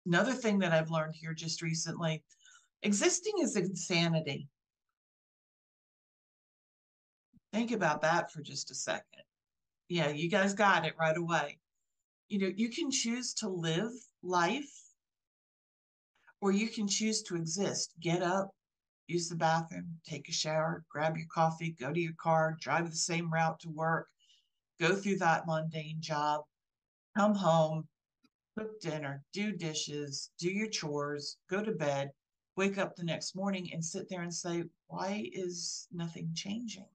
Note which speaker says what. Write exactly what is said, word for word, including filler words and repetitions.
Speaker 1: Another thing that I've learned here just recently, existing is insanity. Think about that for just a second. Yeah, you guys got it right away. You know, you can choose to live life or you can choose to exist. Get up, use the bathroom, take a shower, grab your coffee, go to your car, drive the same route to work, go through that mundane job, come home, cook dinner, do dishes, do your chores, go to bed, wake up the next morning and sit there and say, why is nothing changing?